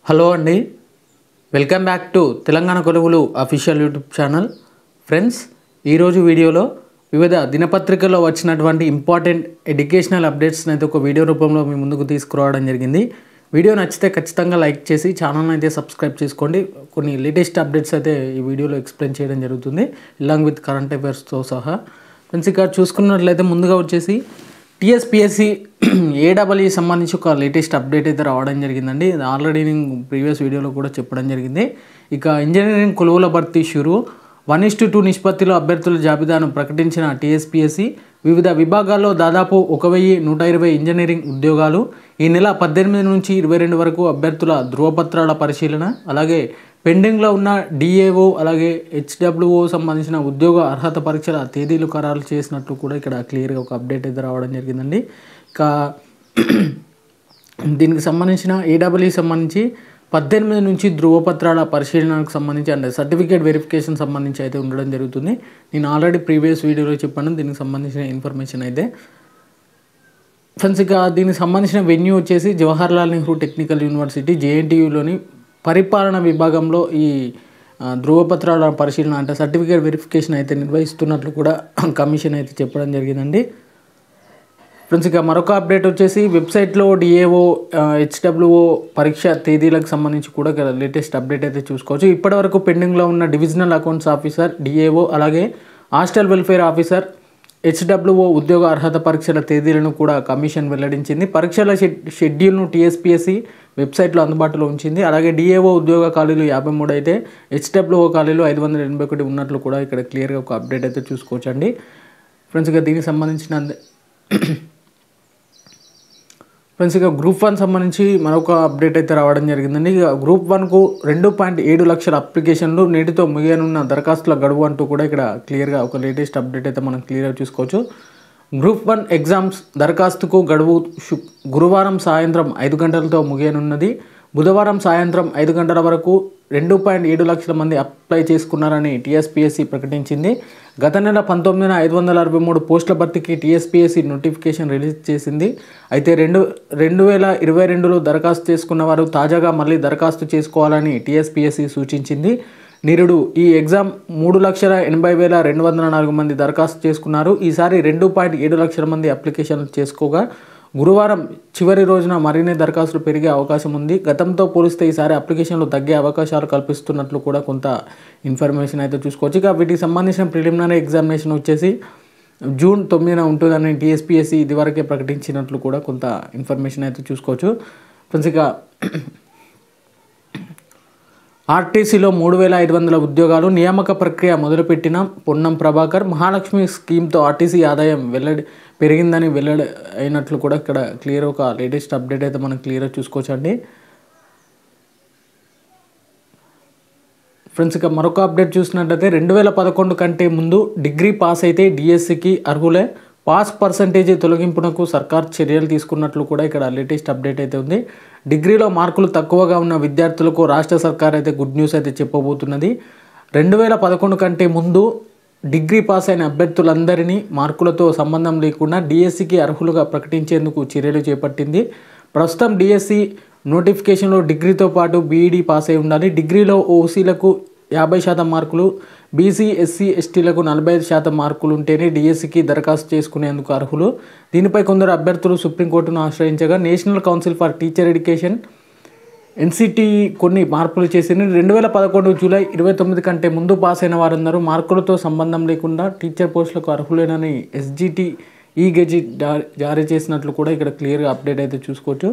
Hello అండి, welcome back to Telangana కొలువులు official YouTube channel. Friends, ఈరోజు వీడియోలో వివిధ దినపత్రికల్లో వచ్చినటువంటి ఇంపార్టెంట్ ఎడ్యుకేషనల్ అప్డేట్స్ని అయితే ఒక వీడియో రూపంలో మీ ముందుకు తీసుకురావడం జరిగింది. వీడియో నచ్చితే ఖచ్చితంగా లైక్ చేసి ఛానల్ని అయితే సబ్స్క్రైబ్ చేసుకోండి. కొన్ని లేటెస్ట్ అప్డేట్స్ అయితే ఈ వీడియోలో ఎక్స్ప్లెయిన్ చేయడం జరుగుతుంది, ఇలాంగ్ విత్ కరెంట్ అఫైర్స్తో సహా. ఫ్రెండ్స్, ఇక్కడ చూసుకున్నట్లయితే ముందుగా వచ్చేసి టీఎస్పీఎస్సీ ఏడబ్ల్యూ సంబంధించి ఒక లేటెస్ట్ అప్డేట్ అయితే రావడం జరిగిందండి. ఇది ఆల్రెడీ నేను ప్రీవియస్ వీడియోలో కూడా చెప్పడం జరిగింది. ఇక ఇంజనీరింగ్ కొలువుల భర్తీ షురు 1:2 నిష్పత్తిలో అభ్యర్థుల జాబితాను ప్రకటించిన టీఎస్పీఎస్సీ వివిధ విభాగాల్లో దాదాపు 1120 ఇంజనీరింగ్ ఉద్యోగాలు. ఈ నెల 18 నుంచి 22 వరకు అభ్యర్థుల ధృవపత్రాల పరిశీలన, అలాగే పెండింగ్లో ఉన్న డిఏఓ అలాగే హెచ్డబ్ల్యూఓ సంబంధించిన ఉద్యోగ అర్హత పరీక్షల తేదీలు ఖరారు చేసినట్లు కూడా ఇక్కడ క్లియర్గా ఒక అప్డేట్ అయితే రావడం జరిగిందండి. ఇక దీనికి సంబంధించిన ఏడబ్ల్యూ సంబంధించి 18 నుంచి ధృవపత్రాల పరిశీలనకు సంబంధించి అంటే సర్టిఫికేట్ వెరిఫికేషన్ సంబంధించి అయితే ఉండడం జరుగుతుంది. నేను ఆల్రెడీ ప్రీవియస్ వీడియోలో చెప్పాను దీనికి సంబంధించిన ఇన్ఫర్మేషన్ అయితే. ఫ్రెండ్స్, ఇక దీనికి సంబంధించిన వెన్యూ వచ్చేసి జవహర్లాల్ నెహ్రూ టెక్నికల్ యూనివర్సిటీ జేఎన్టీయూలోని పరిపాలన విభాగంలో ఈ ధృవపత్రాల పరిశీలన అంటే సర్టిఫికేట్ వెరిఫికేషన్ అయితే నిర్వహిస్తున్నట్లు కూడా కమిషన్ అయితే చెప్పడం జరిగిందండి. ఫ్రెండ్స్, ఇక మరొక అప్డేట్ వచ్చేసి వెబ్సైట్లో డిఏఓ హెచ్డబ్ల్యూఓ పరీక్ష తేదీలకు సంబంధించి కూడా లేటెస్ట్ అప్డేట్ అయితే చూసుకోవచ్చు. ఇప్పటివరకు పెండింగ్లో ఉన్న డివిజనల్ అకౌంట్స్ ఆఫీసర్ డిఏఓ అలాగే హాస్టల్ వెల్ఫేర్ ఆఫీసర్ హెచ్డబ్ల్యూఓ ఉద్యోగ అర్హత పరీక్షల తేదీలను కూడా కమిషన్ వెల్లడించింది. పరీక్షల షెడ్యూల్ను టీఎస్పీఎస్సీ వెబ్సైట్లో అందుబాటులో ఉంచింది. అలాగే డిఏఓ ఉద్యోగ ఖాళీలు 53 అయితే హెచ్డబ్ల్యూఓ ఖాళీలు 581 ఉన్నట్లు కూడా ఇక్కడ క్లియర్గా ఒక అప్డేట్ అయితే చూసుకోవచ్చండి. ఫ్రెండ్స్, ఇక దీనికి సంబంధించిన గ్రూప్ 1 సంబంధించి మరొక అప్డేట్ అయితే రావడం జరిగిందండి. ఇక గ్రూప్ 1కు 2.7 లక్షల అప్లికేషన్లు నేటితో ముగియనున్న దరఖాస్తుల గడువు అంటూ కూడా ఇక్కడ క్లియర్గా ఒక లేటెస్ట్ అప్డేట్ అయితే మనం క్లియర్గా చూసుకోవచ్చు. గ్రూప్ 1 ఎగ్జామ్స్ దరఖాస్తుకు గడువు గురువారం సాయంత్రం 5 గంటలతో ముగియనున్నది. బుధవారం సాయంత్రం 5 గంటల వరకు 2.7 లక్షల మంది అప్లై చేసుకున్నారని టీఎస్పీఎస్సీ ప్రకటించింది. గత నెల 19న 563 పోస్టుల భర్తీకి టీఎస్పీఎస్సీ నోటిఫికేషన్ రిలీజ్ చేసింది. అయితే 2022లో దరఖాస్తు చేసుకున్న వారు తాజాగా మళ్ళీ దరఖాస్తు చేసుకోవాలని టీఎస్పీఎస్సీ సూచించింది. నిరుడు ఈ ఎగ్జామ్ 3,80,204 మంది దరఖాస్తు చేసుకున్నారు. ఈసారి 2.7 లక్షల మంది అప్లికేషన్లు చేసుకోగా గురువారం చివరి రోజున మరిన్ని దరఖాస్తులు పెరిగే అవకాశం ఉంది. గతంతో పోలిస్తే ఈసారి అప్లికేషన్లు తగ్గే అవకాశాలు కల్పిస్తున్నట్లు కూడా కొంత ఇన్ఫర్మేషన్ అయితే చూసుకోవచ్చు. ఇక వీటికి సంబంధించిన ప్రిలిమినరీ ఎగ్జామినేషన్ వచ్చేసి జూన్ 9న ఉంటుందని టీఎస్పీఎస్సీ ఇదివరకే ప్రకటించినట్లు కూడా కొంత ఇన్ఫర్మేషన్ అయితే చూసుకోవచ్చు. ఫ్రెండ్స్, ఇక ఆర్టీసీలో 3,500 ఉద్యోగాలు నియామక ప్రక్రియ మొదలుపెట్టిన పొన్నం ప్రభాకర్. మహాలక్ష్మి స్కీమ్తో ఆర్టీసీ ఆదాయం పెరిగిందని వెల్లడి అయినట్లు కూడా ఇక్కడ క్లియర్ ఒక లేటెస్ట్ అప్డేట్ అయితే మనం క్లియర్గా చూసుకోవచ్చండి. ఫ్రెండ్స్, ఇక మరొక అప్డేట్ చూసినట్లయితే 2011 కంటే ముందు డిగ్రీ పాస్ అయితే డిఎస్సికి అర్హులే. పాస్ పర్సంటేజ్ తొలగింపునకు సర్కార్ చర్యలు తీసుకున్నట్లు కూడా ఇక్కడ లేటెస్ట్ అప్డేట్ అయితే ఉంది. డిగ్రీలో మార్కులు తక్కువగా ఉన్న విద్యార్థులకు రాష్ట్ర సర్కార్ అయితే గుడ్ న్యూస్ అయితే చెప్పబోతున్నది. 2011 కంటే ముందు డిగ్రీ పాస్ అయిన అభ్యర్థులందరినీ మార్కులతో సంబంధం లేకుండా డిఎస్సికి అర్హులుగా ప్రకటించేందుకు చర్యలు చేపట్టింది. ప్రస్తుతం డిఎస్సి నోటిఫికేషన్లో డిగ్రీతో పాటు బీఈడీ పాస్ అయి ఉండాలి. డిగ్రీలో ఓసీలకు 50% మార్కులు, బీసీ ఎస్సీ ఎస్టీలకు 45% మార్కులు ఉంటేనే డిఎస్సికి దరఖాస్తు చేసుకునేందుకు అర్హులు. దీనిపై కొందరు అభ్యర్థులు సుప్రీంకోర్టును ఆశ్రయించగా national council for teacher education NCT కొన్ని మార్పులు చేసింది. 2011 జూలై 29 కంటే ముందు పాస్ అయిన వారందరూ మార్కులతో సంబంధం లేకుండా టీచర్ పోస్టులకు అర్హులేనని ఎస్జిటి ఈ గెజిట్ జారీ చేసినట్లు కూడా ఇక్కడ క్లియర్గా అప్డేట్ అయితే చూసుకోవచ్చు.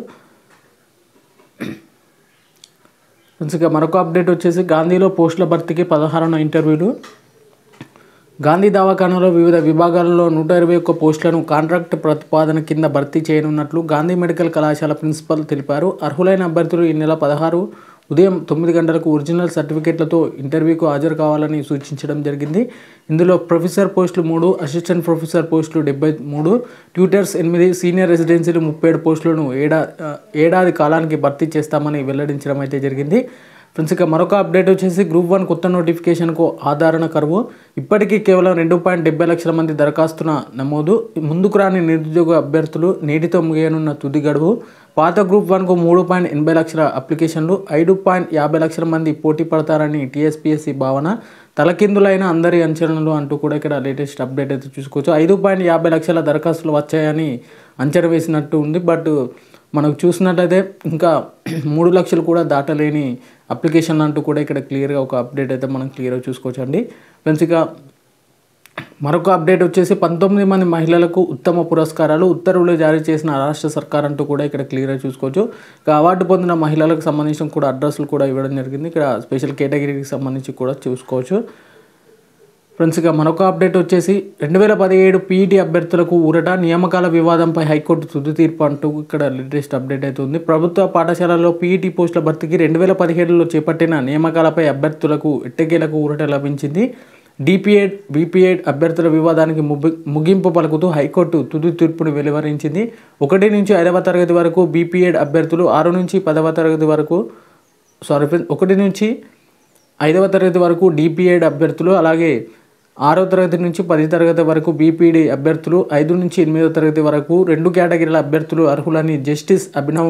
ఇక మరొక అప్డేట్ వచ్చేసి గాంధీలో పోస్టుల భర్తీకి 16వ ఇంటర్వ్యూలు. గాంధీ దవాఖానాలో వివిధ విభాగాలలో 121 పోస్టులను కాంట్రాక్ట్ ప్రతిపాదన కింద భర్తీ చేయనున్నట్లు గాంధీ మెడికల్ కళాశాల ప్రిన్సిపల్ తెలిపారు. అర్హులైన అభ్యర్థులు ఈ నెల 16 ఉదయం 9 గంటలకు ఒరిజినల్ సర్టిఫికేట్లతో ఇంటర్వ్యూకు హాజరు కావాలని సూచించడం జరిగింది. ఇందులో ప్రొఫెసర్ పోస్టులు 3, అసిస్టెంట్ ప్రొఫెసర్ పోస్టులు 73, ట్యూటర్స్ 8, సీనియర్ రెసిడెన్సీలు 37 పోస్టులను ఏడాది కాలానికి భర్తీ చేస్తామని వెల్లడించడం అయితే జరిగింది. ఫ్రెండ్స్ ఇక మరొక అప్డేట్ వచ్చేసి గ్రూప్ 1 కొత్త నోటిఫికేషన్కు ఆధారణ కరువు. ఇప్పటికీ కేవలం 2.70 లక్షల మంది దరఖాస్తున నమోదు. ముందుకు రాని నిరుద్యోగ అభ్యర్థులు నేటితో ముగియనున్న తుది గడువు. పాత గ్రూప్ 1కు 3.80 లక్షల అప్లికేషన్లు, 5.50 లక్షల మంది పోటీ పడతారని టీఎస్పీఎస్సీ భావన. తలకిందులైన అందరి అంచనాలు అంటూ కూడా ఇక్కడ లేటెస్ట్ అప్డేట్ అయితే చూసుకోవచ్చు. 5.50 లక్షల దరఖాస్తులు వచ్చాయని అంచనా వేసినట్టు ఉంది. బట్ మనకు చూసినట్లయితే ఇంకా 3 లక్షలు కూడా దాటలేని అప్లికేషన్లు అంటూ కూడా ఇక్కడ క్లియర్గా ఒక అప్డేట్ అయితే మనం క్లియర్గా చూసుకోవచ్చు అండి. ఫ్రెండ్స్ ఇక మరొక అప్డేట్ వచ్చేసి 19 మంది మహిళలకు ఉత్తమ పురస్కారాలు ఉత్తర్వులు జారీ చేసిన రాష్ట్ర సర్కార్ అంటూ కూడా ఇక్కడ క్లియర్గా చూసుకోవచ్చు. ఇక అవార్డు పొందిన మహిళలకు సంబంధించిన కూడా అడ్రస్లు కూడా ఇవ్వడం జరిగింది. ఇక్కడ స్పెషల్ కేటగిరీకి సంబంధించి కూడా చూసుకోవచ్చు. ఫ్రెండ్స్ ఇక మరొక అప్డేట్ వచ్చేసి 2017 పీఈటీ అభ్యర్థులకు ఊరట, నియామకాల వివాదంపై హైకోర్టు తుది తీర్పు అంటూ ఇక్కడ లేటెస్ట్ అప్డేట్ అయితే ఉంది. ప్రభుత్వ పాఠశాలల్లో పీఈటీ పోస్టుల భర్తీకి 2017లో చేపట్టిన నియామకాలపై అభ్యర్థులకు ఎట్టకేలకు ఊరట లభించింది. డిపిఎడ్, బీపీఎడ్ అభ్యర్థుల వివాదానికి ముగింపు పలుకుతూ హైకోర్టు తుది తీర్పును వెలువరించింది. 1 నుంచి 5వ తరగతి వరకు బీపీఎడ్ అభ్యర్థులు, 6 నుంచి 10వ తరగతి వరకు 1 నుంచి 5వ తరగతి వరకు డిపిఎడ్ అభ్యర్థులు, అలాగే 6వ తరగతి నుంచి 10వ తరగతి వరకు బీపీడీ అభ్యర్థులు, 5 నుంచి 8వ తరగతి వరకు 2 కేటగిరీల అభ్యర్థులు అర్హులని జస్టిస్ అభినవ్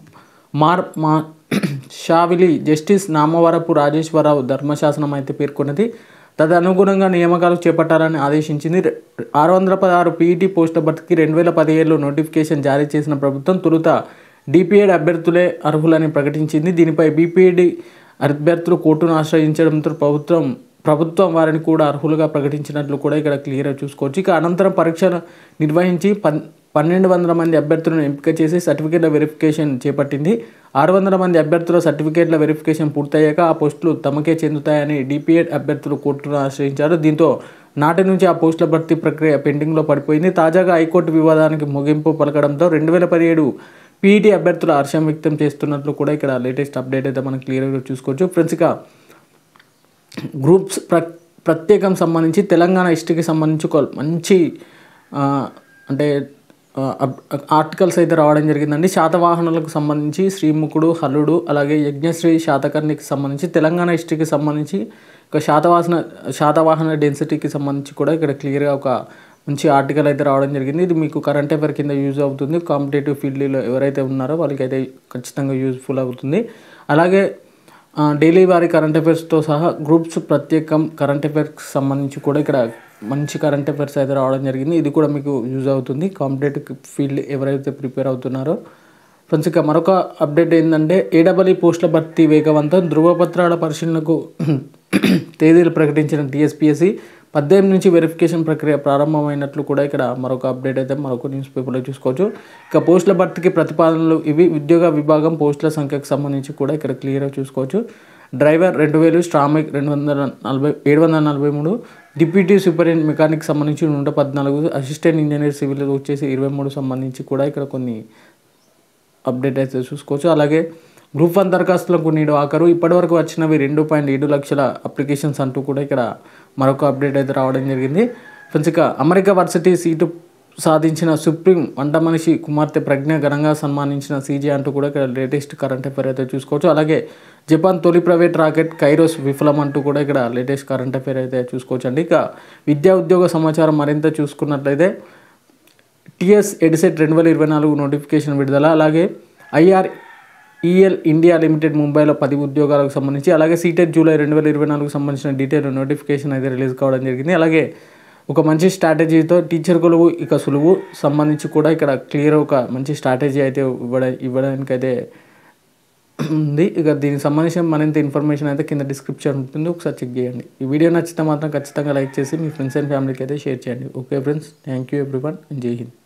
షావిలి, జస్టిస్ నామవరపు రాజేశ్వరరావు ధర్మశాసనం అయితే పేర్కొన్నది. తదనుగుణంగా నియామకాలు చేపట్టాలని ఆదేశించింది. 616 పీఈటీ పోస్టుల భర్తీకి 2017లో నోటిఫికేషన్ జారీ చేసిన ప్రభుత్వం తొలుత డిపిఎడ్ అభ్యర్థులే అర్హులని ప్రకటించింది. దీనిపై బీపీడీ అభ్యర్థులు కోర్టును ఆశ్రయించడంతో ప్రభుత్వం వారిని కూడా అర్హులుగా ప్రకటించినట్లు కూడా ఇక్కడ క్లియర్గా చూసుకోవచ్చు. ఇక అనంతరం పరీక్షలు నిర్వహించి 1200 మంది అభ్యర్థులను ఎంపిక చేసి సర్టిఫికేట్ల వెరిఫికేషన్ చేపట్టింది. 600 మంది అభ్యర్థుల సర్టిఫికేట్ల వెరిఫికేషన్ పూర్తయ్యాక ఆ పోస్టులు తమకే చెందుతాయని డిపిఎడ్ అభ్యర్థులు కోర్టును ఆశ్రయించారు. దీంతో నాటి నుంచి ఆ పోస్టుల భర్తీ ప్రక్రియ పెండింగ్లో పడిపోయింది. తాజాగా హైకోర్టు వివాదానికి ముగింపు పలకడంతో 2017 పీఈటీ అభ్యర్థులు హర్షం వ్యక్తం చేస్తున్నట్లు కూడా ఇక్కడ లేటెస్ట్ అప్డేట్ అయితే మనం క్లియర్గా చూసుకోవచ్చు. ఫ్రెండ్స్ ఇక గ్రూప్స్ ప్రత్యేకం సంబంధించి తెలంగాణ హిస్టరీకి సంబంధించి మంచి అంటే ఆర్టికల్స్ అయితే రావడం జరిగిందండి. శాతవాహనులకు సంబంధించి శ్రీముఖుడు, హలుడు, అలాగే యజ్ఞశ్రీ శాతకర్ణికి సంబంధించి తెలంగాణ హిస్టరీకి సంబంధించి ఒక శాతవాహన డెన్సిటీకి సంబంధించి కూడా ఇక్కడ క్లియర్గా ఒక మంచి ఆర్టికల్ అయితే రావడం జరిగింది. ఇది మీకు కరెంట్ అఫైర్ కింద యూజ్ అవుతుంది. కాంపిటేటివ్ ఫీల్డ్లో ఎవరైతే ఉన్నారో వాళ్ళకైతే ఖచ్చితంగా యూజ్ఫుల్ అవుతుంది. అలాగే డైలీ వారి కరెంట్ అఫైర్స్తో సహా గ్రూప్స్ ప్రత్యేకం కరెంట్ అఫైర్స్కి సంబంధించి కూడా ఇక్కడ మంచి కరెంట్ అఫైర్స్ అయితే రావడం జరిగింది. ఇది కూడా మీకు యూజ్ అవుతుంది కాంపిటేటివ్ ఫీల్డ్ ఎవరైతే ప్రిపేర్ అవుతున్నారో. ఫ్రెండ్స్ ఇక మరొక అప్డేట్ ఏంటంటే ఏడబ్ల్యూ పోస్టుల భర్తీ వేగవంతం, ధృవపత్రాల పరిశీలనకు తేదీలు ప్రకటించిన టీఎస్పీఎస్సీ 18 నుంచి వెరిఫికేషన్ ప్రక్రియ ప్రారంభమైనట్లు కూడా ఇక్కడ మరొక అప్డేట్ అయితే మరొక న్యూస్ పేపర్లో చూసుకోవచ్చు. ఇక పోస్టుల భర్తీకి ప్రతిపాదనలు ఇవి. ఉద్యోగ విభాగం పోస్టుల సంఖ్యకు సంబంధించి కూడా ఇక్కడ క్లియర్గా చూసుకోవచ్చు. డ్రైవర్ 2000, శ్రామిక్ 743, డిప్యూటీ సూపరింటెండెంట్ మెకానిక్ సంబంధించి 114, అసిస్టెంట్ ఇంజనీర్ సివిల్ వచ్చేసి 23 సంబంధించి కూడా ఇక్కడ కొన్ని అప్డేట్ అయితే చూసుకోవచ్చు. అలాగే గ్రూప్ 1 దరఖాస్తులకు నేడు ఆఖరు. ఇప్పటివరకు వచ్చినవి 2.7 లక్షల అప్లికేషన్స్ అంటూ కూడా ఇక్కడ మరొక అప్డేట్ అయితే రావడం జరిగింది. ఫ్రెండ్స్ ఇక అమెరికా వర్సిటీ సీటు సాధించిన సుప్రీం వంట మనిషి కుమార్తె ప్రజ్ఞ ఘనంగా సన్మానించిన సీజే అంటూ కూడా ఇక్కడ లేటెస్ట్ కరెంట్ అఫైర్ అయితే చూసుకోవచ్చు. అలాగే జపాన్ తొలి ప్రైవేట్ రాకెట్ కైరోస్ విఫలం అంటూ కూడా ఇక్కడ లేటెస్ట్ కరెంట్ అఫైర్ అయితే చూసుకోవచ్చు అండి. ఇక విద్యా ఉద్యోగ సమాచారం మరింత చూసుకున్నట్లయితే టీఎస్ ఎడిసెట్ 2024 నోటిఫికేషన్ విడుదల, అలాగే ఐఆర్ఈఎల్ ఇండియా లిమిటెడ్ ముంబైలో 10 ఉద్యోగాలకు సంబంధించి, అలాగే సీటెట్ జూలై 2024 సంబంధించిన డీటెయిల్ నోటిఫికేషన్ అయితే రిలీజ్ కావడం జరిగింది. అలాగే ఒక మంచి స్ట్రాటజీతో టీచర్ కొలువు ఇక సులువు సంబంధించి కూడా ఇక్కడ క్లియర్ ఒక మంచి స్ట్రాటజీ అయితే ఇవ్వడానికి అయితే ఉంది. ఇక దీనికి సంబంధించిన మరింత ఇన్ఫర్మేషన్ అయితే కింద డిస్క్రిప్షన్ ఉంటుంది, ఒకసారి చెక్ చేయండి. ఈ వీడియో నచ్చితే మాత్రం ఖచ్చితంగా లైక్ చేసి మీ ఫ్రెండ్స్ అండ్ ఫ్యామిలీకి అయితే షేర్ చేయండి. Okay friends, thank you everyone, Jai Hind.